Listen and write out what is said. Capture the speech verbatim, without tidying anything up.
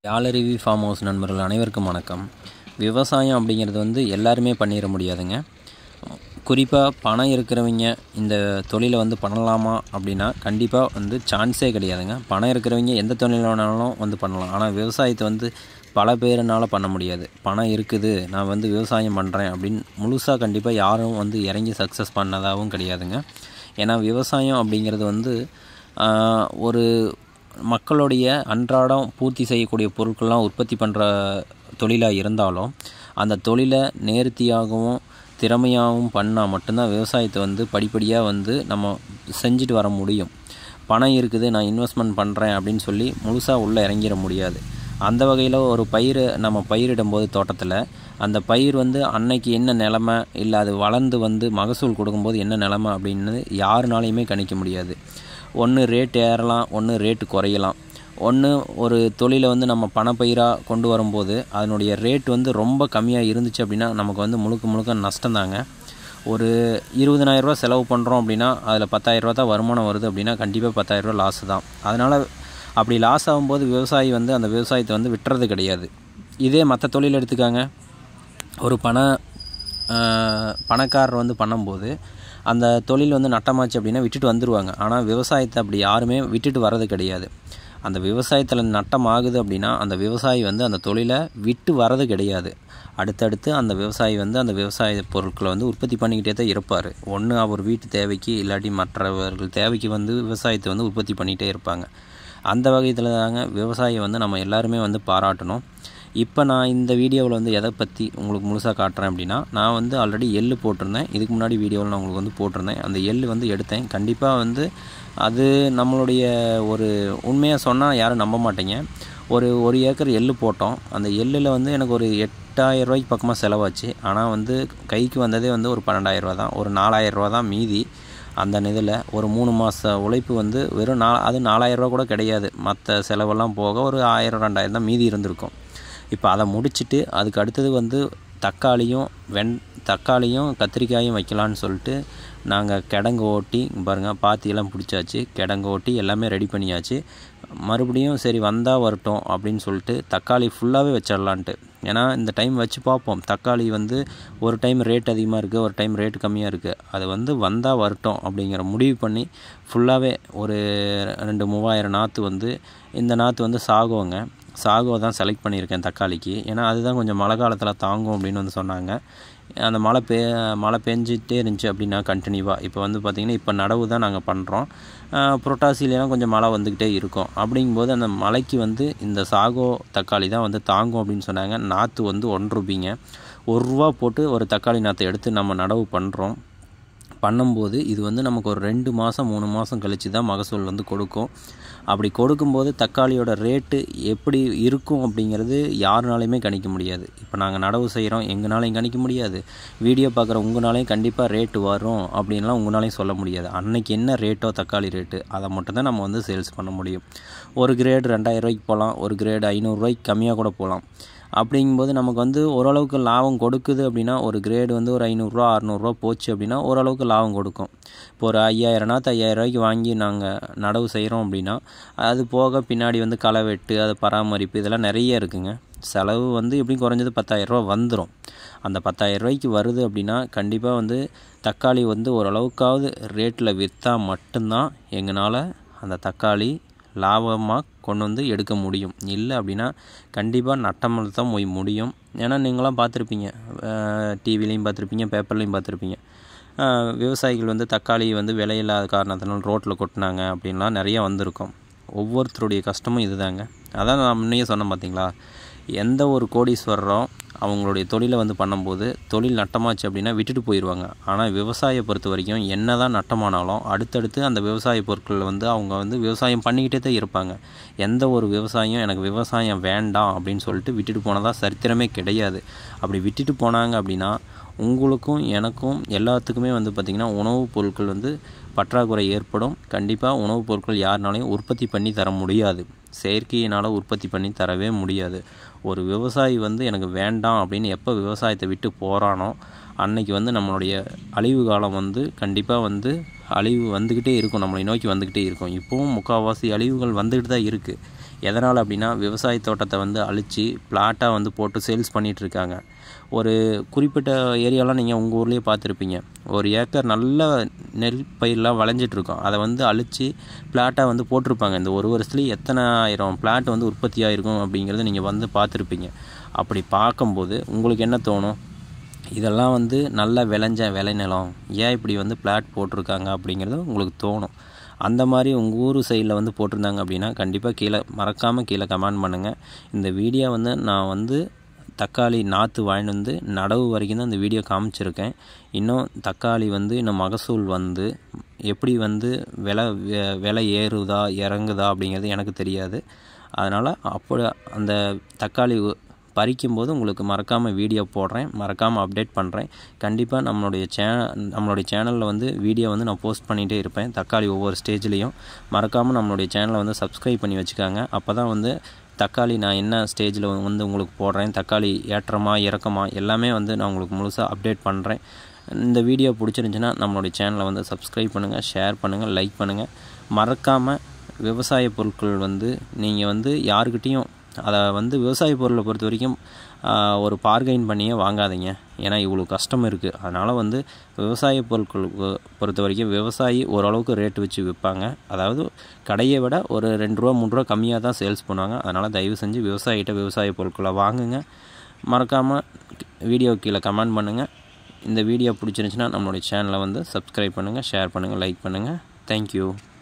யாலருவி farm house நண்பர்கள் அனைவருக்கும் வணக்கம். விவசாயம் அப்படிங்கிறது வந்து எல்லாருமே பண்ணிட முடியாதுங்க. குறிப்பாக பணம் இருக்கிறவங்க இந்த தொழிலை வந்து பண்ணலாமா அப்படின்னா கண்டிப்பாக வந்து சான்ஸே கிடையாதுங்க. பணம் இருக்கிறவங்க எந்த தொழில் வேணாலும் வந்து பண்ணலாம். ஆனால் விவசாயத்தை வந்து பல பேருனால் பண்ண முடியாது. பணம் இருக்குது, நான் வந்து விவசாயம் பண்ணுறேன் அப்படின்னு முழுசாக கண்டிப்பாக யாரும் வந்து இறங்கி சக்ஸஸ் பண்ணதாகவும் கிடையாதுங்க. ஏன்னா விவசாயம் அப்படிங்கிறது வந்து ஒரு மக்களுடைய அன்றாடம் பூர்த்தி செய்யக்கூடிய பொருட்கள்லாம் உற்பத்தி பண்ணுற தொழிலாக இருந்தாலும் அந்த தொழிலை நேர்த்தியாகவும் திறமையாகவும் பண்ணால் மட்டும்தான் விவசாயத்தை வந்து படிப்படியாக வந்து நம்ம செஞ்சுட்டு வர முடியும். பணம் இருக்குது, நான் இன்வெஸ்ட்மெண்ட் பண்ணுறேன் அப்படின்னு சொல்லி முழுசாக உள்ளே இறங்கிட முடியாது. அந்த வகையில் ஒரு பயிர் நம்ம பயிரிடும்போது தோட்டத்தில் அந்த பயிர் வந்து அன்னைக்கு என்ன நிலமை, இல்லை அது வளர்ந்து வந்து மகசூல் கொடுக்கும்போது என்ன நிலமை அப்படின்னு யாருனாலையுமே கணிக்க முடியாது. ஒன்று ரேட் ஏறலாம், ஒன்று ரேட்டு குறையலாம். ஒன்று ஒரு தொழிலை வந்து நம்ம பணப்பயிராக கொண்டு வரும்போது அதனுடைய ரேட் வந்து ரொம்ப கம்மியாக இருந்துச்சு அப்படின்னா நமக்கு வந்து முழுக்க முழுக்க நஷ்டந்தாங்க. ஒரு இருபதனாயிரரூவா செலவு பண்ணுறோம் அப்படின்னா அதில் பத்தாயிரரூவா தான் வருமானம் வருது அப்படின்னா கண்டிப்பாக பத்தாயிரரூவா லாஸ் தான். அதனால் அப்படி லாஸ் ஆகும்போது விவசாயி வந்து அந்த விவசாயத்தை வந்து விட்டுறது கிடையாது. இதே மற்ற தொழில் எடுத்துக்காங்க. ஒரு பண பணக்காரர் வந்து பண்ணும்போது அந்த தொழில் வந்து நட்டமாச்சு அப்படின்னா விட்டுட்டு வந்துடுவாங்க. ஆனால் விவசாயத்தை அப்படி யாருமே விட்டுட்டு வர்றது கிடையாது. அந்த விவசாயத்தில் நட்டம் ஆகுது அப்படின்னா அந்த விவசாயி வந்து அந்த தொழிலை விட்டு வர்றது கிடையாது. அடுத்தடுத்து அந்த விவசாயி வந்து அந்த விவசாய பொருட்களை வந்து உற்பத்தி பண்ணிக்கிட்டே தான் இருப்பார். ஒன்று அவர் வீட்டு தேவைக்கு, இல்லாட்டி மற்றவர்கள் தேவைக்கு வந்து விவசாயத்தை வந்து உற்பத்தி பண்ணிகிட்டே இருப்பாங்க. அந்த வகையில் தாங்க விவசாயம் வந்து நம்ம எல்லாருமே வந்து பாராட்டணும். இப்போ நான் இந்த வீடியோவில் வந்து எதை பற்றி உங்களுக்கு முழுசாக காட்டுறேன் அப்படின்னா, நான் வந்து ஆல்ரெடி எள்ளு போட்டிருந்தேன். இதுக்கு முன்னாடி வீடியோவில் நான் உங்களுக்கு வந்து போட்டிருந்தேன். அந்த எள்ளு வந்து எடுத்தேன். கண்டிப்பாக வந்து அது நம்மளுடைய ஒரு உண்மையாக சொன்னால் யாரும் நம்ப மாட்டீங்க. ஒரு ஒரு ஏக்கர் எள்ளு போட்டோம். அந்த எள்ளில் வந்து எனக்கு ஒரு எட்டாயிரம் ரூபாய்க்கு பக்கமாக செலவாச்சு. ஆனால் வந்து கைக்கு வந்ததே வந்து ஒரு பன்னெண்டாயிரரூவா தான். ஒரு நாலாயிரரூவா தான் மீதி. அந்த இதில் ஒரு மூணு மாத உழைப்பு வந்து வெறும் நா அது நாலாயிரரூவா கூட கிடையாது. மற்ற செலவெல்லாம் போக ஒரு ஆயிரம் ரெண்டாயிரம் தான் மீதி இருந்திருக்கும். இப்போ அதை முடிச்சுட்டு அதுக்கு அடுத்தது வந்து தக்காளியும் வெண் தக்காளியும் கத்திரிக்காயும் வைக்கலான்னு சொல்லிட்டு நாங்கள் கிடங்கு ஓட்டி பாருங்கள் பாத்தியெல்லாம் பிடிச்சாச்சு. கிடங்கு ஓட்டி எல்லாமே ரெடி பண்ணியாச்சு. மறுபடியும் சரி வந்தால் வரட்டும் அப்படின்னு சொல்லிட்டு தக்காளி ஃபுல்லாகவே வச்சிடலான்ட்டு. ஏன்னா இந்த டைம் வச்சு பார்ப்போம். தக்காளி வந்து ஒரு டைம் ரேட் அதிகமாக இருக்குது, ஒரு டைம் ரேட் கம்மியாக இருக்குது. அது வந்து வந்தால் வரட்டும் அப்படிங்கிற முடிவு பண்ணி ஃபுல்லாகவே ஒரு ரெண்டு மூவாயிரம் நாற்று வந்து இந்த நாற்று வந்து சாகுவோங்க. சாகோ தான் செலக்ட் பண்ணியிருக்கேன் தக்காளிக்கு. ஏன்னா அதுதான் கொஞ்சம் மழை காலத்தில் தாங்கும் அப்படின்னு வந்து சொன்னாங்க. அந்த மழை பெ மழை பெஞ்சிட்டே இருந்துச்சு அப்படின்னா கண்டினியூவாக இப்போ வந்து பார்த்திங்கன்னா இப்போ நடவு தான் நாங்கள் பண்ணுறோம். புரட்டாசிலாம் கொஞ்சம் மழை வந்துக்கிட்டே இருக்கும். அப்படிங்கும்போது அந்த மழைக்கு வந்து இந்த சாகோ தக்காளி தான் வந்து தாங்கும் அப்படின்னு சொன்னாங்க. நாற்று வந்து ஒன்று ரூபாய்ங்க. ஒரு ரூபா போட்டு ஒரு தக்காளி நாற்றை எடுத்து நம்ம நடவு பண்ணுறோம். பண்ணும்போது இது வந்து நமக்கு ஒரு ரெண்டு மாதம் மூணு மாதம் கழித்து தான் மகசூல் வந்து கொடுக்கும். அப்படி கொடுக்கும்போது தக்காளியோட ரேட்டு எப்படி இருக்கும் அப்படிங்கிறது யாருனாலையுமே கணிக்க முடியாது. இப்போ நாங்கள் நடவு செய்கிறோம், எங்களாலையும் கணிக்க முடியாது. வீடியோ பார்க்குற உங்களாலையும் கண்டிப்பாக ரேட்டு வரும் அப்படின்லாம் உங்களாலையும் சொல்ல முடியாது. அன்றைக்கி என்ன ரேட்டோ தக்காளி ரேட்டு அதை மட்டும்தான் நம்ம வந்து சேல்ஸ் பண்ண முடியும். ஒரு கிரேடு ரெண்டாயிரம் ரூபாய்க்கு போகலாம், ஒரு கிரேடு ஐநூறுரூவாய்க்கு கம்மியாக கூட போகலாம். அப்படிங்கும்போது நமக்கு வந்து ஓரளவுக்கு லாபம் கொடுக்குது அப்படின்னா ஒரு கிரேடு வந்து ஒரு ஐநூறுரூவா அறநூறுரூவா போச்சு அப்படின்னா ஓரளவுக்கு லாபம் கொடுக்கும். இப்போ ஒரு ஐயாயிரம் நாற்று ஐயாயிரம் ரூபாய்க்கு வாங்கி நாங்கள் நடவு செய்கிறோம் அப்படின்னா அது போக பின்னாடி வந்து களை வெட்டு, அது பராமரிப்பு இதெல்லாம் நிறைய இருக்குங்க. செலவு வந்து எப்படியும் குறைஞ்சது பத்தாயிரரூவா வந்துடும். அந்த பத்தாயிரம் ரூபாய்க்கு வருது அப்படின்னா கண்டிப்பாக வந்து தக்காளி வந்து ஓரளவுக்காவது ரேட்டில் விற்றா மட்டும்தான் எங்களால் அந்த தக்காளி லாபமாக கொண்டு வந்து எடுக்க முடியும். இல்லை அப்படின்னா கண்டிப்பாக நட்டமாக தான் போய் முடியும். ஏன்னா நீங்களாம் பார்த்துருப்பீங்க, டிவிலையும் பார்த்துருப்பீங்க, பேப்பர்லேயும் பார்த்துருப்பீங்க. விவசாயிகள் வந்து தக்காளி வந்து விலையில்லாத காரணத்தினால ரோட்டில் கொட்டினாங்க அப்படின்லாம் நிறையா வந்திருக்கும். ஒவ்வொருத்தருடைய கஷ்டமும் இது தாங்க. அதான் நான் முன்னையே சொன்னேன் பார்த்தீங்களா, எந்த ஒரு கோடீஸ்வரரும் அவங்களுடைய தொழிலை வந்து பண்ணும்போது தொழில் நட்டமாச்சு அப்படின்னா விட்டுட்டு போயிடுவாங்க. ஆனால் விவசாயியை பொறுத்த வரைக்கும் என்ன தான் நட்டமானாலும் அடுத்தடுத்து அந்த விவசாய பொருட்கள் வந்து அவங்க வந்து விவசாயம் பண்ணிக்கிட்டே தான் இருப்பாங்க. எந்த ஒரு விவசாயம் எனக்கு விவசாயம் வேண்டாம் அப்படின்னு சொல்லிட்டு விட்டுட்டு போனதாக சரித்திரமே கிடையாது. அப்படி விட்டுட்டு போனாங்க அப்படின்னா உங்களுக்கும் எனக்கும் எல்லாத்துக்குமே வந்து பார்த்திங்கன்னா உணவுப் பொருட்கள் வந்து பற்றாக்குறை ஏற்படும். கண்டிப்பாக உணவுப் பொருட்கள் யாருனாலையும் உற்பத்தி பண்ணி தர முடியாது. செயற்கையினால் உற்பத்தி பண்ணி தரவே முடியாது. ஒரு விவசாயி வந்து எனக்கு வேண்டாம் அப்படின்னு எப்போ விவசாயத்தை விட்டு போகிறானோ அன்னைக்கு வந்து நம்மளுடைய அழிவு காலம் வந்து கண்டிப்பாக வந்து அழிவு வந்துக்கிட்டே இருக்கும், நம்மளை நோக்கி வந்துக்கிட்டே இருக்கும். இப்போவும் முக்கால்வாசி அழிவுகள் வந்துக்கிட்டு தான் இருக்குது. எதனால் அப்படின்னா விவசாய தோட்டத்தை வந்து அழித்து பிளாட்டாக வந்து போட்டு சேல்ஸ் பண்ணிகிட்ருக்காங்க. ஒரு குறிப்பிட்ட ஏரியாலாம் நீங்கள் உங்கள் ஊர்லேயே பார்த்துருப்பீங்க. ஒரு ஏக்கர் நல்ல நெல் பயிரெலாம் விளைஞ்சிட்ருக்கோம், அதை வந்து அழித்து பிளாட்டாக வந்து போட்டிருப்பாங்க. இந்த ஒரு வருஷத்துலேயே எத்தனை ஆயிரம் பிளாட் வந்து உற்பத்தி ஆகிருக்கும் அப்படிங்கிறத நீங்கள் வந்து பார்த்துருப்பீங்க. அப்படி பார்க்கும்போது உங்களுக்கு என்ன தோணும்? இதெல்லாம் வந்து நல்லா விளைஞ்ச விளைநிலம், ஏன் இப்படி வந்து பிளாட் போட்டிருக்காங்க அப்படிங்கிறது உங்களுக்கு தோணும். அந்த மாதிரி உங்கள் ஊர் சைடில் வந்து போட்டிருந்தாங்க அப்படின்னா கண்டிப்பாக கீழே மறக்காமல் கீழே கமெண்ட் பண்ணுங்கள். இந்த வீடியோ வந்து நான் வந்து தக்காளி நாற்று வாங்கிட்டு வந்து நடவு வரைக்கும் தான் இந்த வீடியோ காமிச்சிருக்கேன். இன்னும் தக்காளி வந்து இன்னும் மகசூல் வந்து எப்படி வந்து விலை விலை ஏறுதா இறங்குதா அப்படிங்கிறது எனக்கு தெரியாது. அதனால் அப்போ அந்த தக்காளி பறிக்கும்போது உங்களுக்கு மறக்காமல் வீடியோ போடுறேன், மறக்காமல் அப்டேட் பண்ணுறேன். கண்டிப்பாக நம்மளுடைய சே நம்மளுடைய சேனலில் வந்து வீடியோ வந்து நான் போஸ்ட் பண்ணிகிட்டே இருப்பேன் தக்காளி ஒவ்வொரு ஸ்டேஜ்லேயும். மறக்காமல் நம்மளுடைய சேனலை வந்து சப்ஸ்கிரைப் பண்ணி வச்சுக்காங்க. அப்போ தான் வந்து தக்காளி நான் என்ன ஸ்டேஜில் வந்து உங்களுக்கு போடுறேன், தக்காளி ஏற்றமா இறக்கமா எல்லாமே வந்து நான் உங்களுக்கு முழுசாக அப்டேட் பண்ணுறேன். இந்த வீடியோ பிடிச்சிருந்துச்சின்னா நம்மளுடைய சேனலை வந்து சப்ஸ்கிரைப் பண்ணுங்கள், ஷேர் பண்ணுங்கள், லைக் பண்ணுங்கள். மறக்காமல் விவசாய பொருட்கள் வந்து நீங்கள் வந்து யாருக்கிட்டேயும் அதை வந்து விவசாய பொருளை பொறுத்த வரைக்கும் ஒரு பார்கெயின் பண்ணியே வாங்காதீங்க. ஏன்னா இவ்வளோ கஷ்டம் இருக்குது. அதனால் வந்து விவசாய பொருட்கள் பொறுத்த வரைக்கும் விவசாயி ஓரளவுக்கு ரேட்டு வச்சு விற்பாங்க. அதாவது கடையை விட ஒரு ரெண்டு ரூபா மூணு ரூபா கம்மியாக தான் சேல்ஸ் பண்ணுவாங்க. அதனால் தயவு செஞ்சு விவசாயிகிட்ட விவசாய பொருட்களை வாங்குங்க. மறக்காமல் வீடியோ கீழே கமெண்ட் பண்ணுங்கள். இந்த வீடியோ பிடிச்சிருந்துச்சின்னா நம்மளுடைய சேனலை வந்து சப்ஸ்கிரைப் பண்ணுங்கள், ஷேர் பண்ணுங்கள், லைக் பண்ணுங்கள். தேங்க்யூ.